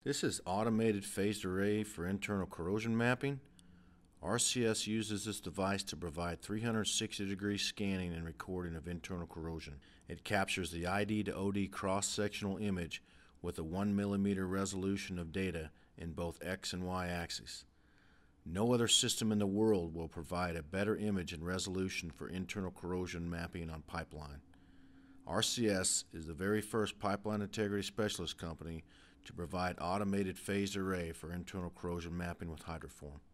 This is automated phased array for internal corrosion mapping. RCS uses this device to provide 360-degree scanning and recording of internal corrosion. It captures the ID to OD cross-sectional image with a 1 mm resolution of data in both X and Y axes. No other system in the world will provide a better image and resolution for internal corrosion mapping on pipeline. RCS is the very first pipeline integrity specialist company to provide automated phased array for internal corrosion mapping with hydroform.